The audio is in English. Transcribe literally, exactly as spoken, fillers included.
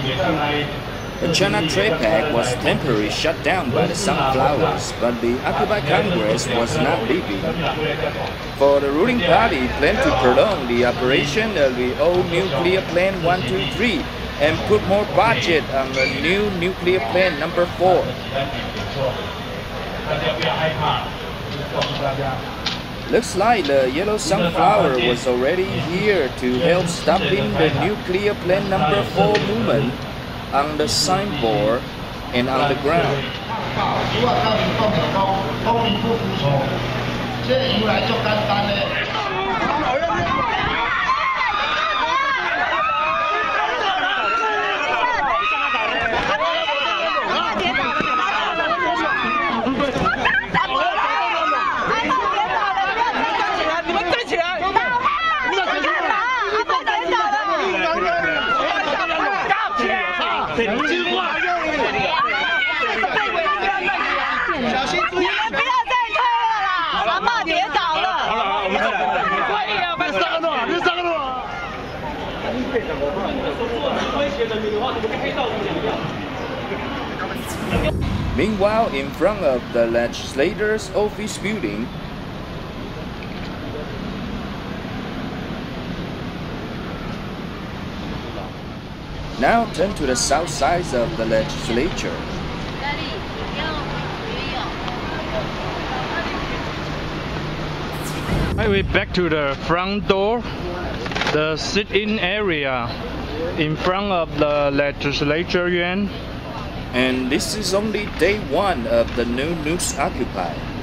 The China Trade Pact was temporarily shut down by the Sunflowers, but the Occupy Congress was not leaving. For the ruling party planned to prolong the operation of the old nuclear plant one two three and put more budget on the new nuclear plant number four. Looks like the yellow sunflower was already here to help stopping the nuclear plant number four movement on the signboard and on the ground. Meanwhile, in front of the legislators' office building, now turn to the south side of the legislature. We're back to the front door, the sit-in area in front of the legislature yuan. And this is only day one of the new Nukes Occupy.